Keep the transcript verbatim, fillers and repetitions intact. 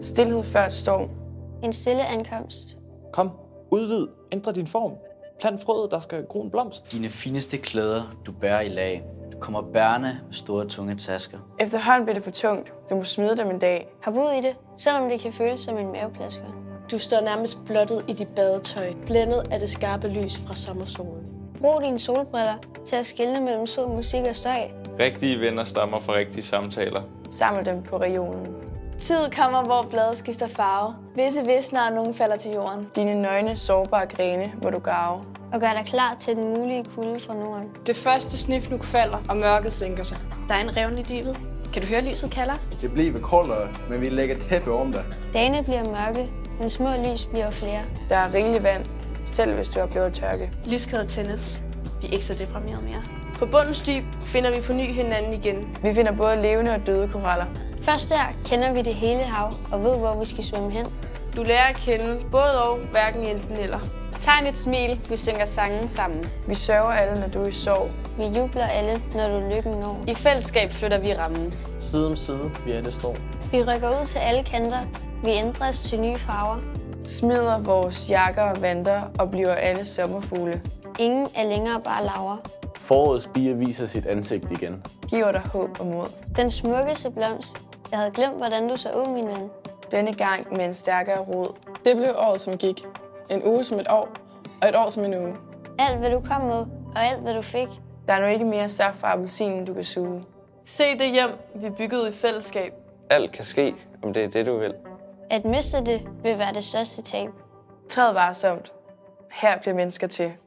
Stilhed før et storm. En stille ankomst. Kom, udvid, ændre din form. Plant frøet, der skal gro en blomst. Dine fineste klæder, du bærer i lag. Du kommer bærende med store, tunge tasker. Efterhånden bliver det for tungt. Du må smide dem en dag. Hop ud i det, selvom det kan føles som en maveplasker. Du står nærmest blottet i dit badetøj, blændet af det skarpe lys fra sommersolen. Brug dine solbriller til at skelne mellem sød musik og støj. Rigtige venner stammer fra rigtige samtaler. Samle dem på regionen. Tid kommer, hvor bladet skifter farve. Visse visner, og nogen falder til jorden. Dine nøgne, sårbare grene må du grave. Og gør dig klar til den mulige kulde fra Norden. Det første snifnuk falder, og mørket sænker sig. Der er en revne i dybet. Kan du høre, lyset kalder? Det bliver koldere, men vi lægger tæppe om det. Dagene bliver mørke, men små lys bliver flere. Der er rigeligt vand, selv hvis du oplever tørke. Lyskædet tændes. Vi er ikke så deprimeret mere. På bundens dyb finder vi på ny hinanden igen. Vi finder både levende og døde koraller. Først der kender vi det hele hav og ved, hvor vi skal svømme hen. Du lærer at kende både og, hverken enten eller. Tegn et smil, vi synger sangen sammen. Vi sørger alle, når du er i sorg. Vi jubler alle, når du lykken når. I fællesskab flytter vi rammen. Side om side, vi er det står. Vi rykker ud til alle kanter. Vi ændres til nye farver. Smider vores jakker og vanter og bliver alle sommerfugle. Ingen er længere bare laver. Forårets bier viser sit ansigt igen. Giver dig håb og mod. Den smukkeste blomst. Jeg havde glemt, hvordan du så ud, min ven. Denne gang med en stærkere rod. Det blev året, som gik. En uge som et år, og et år som en uge. Alt, hvad du kom med, og alt, hvad du fik. Der er nu ikke mere saft fra appelsinen, du kan suge. Se det hjem, vi byggede i fællesskab. Alt kan ske, om det er det, du vil. At miste det vil være det største tab. Træd varsomt. Her bliver mennesker til.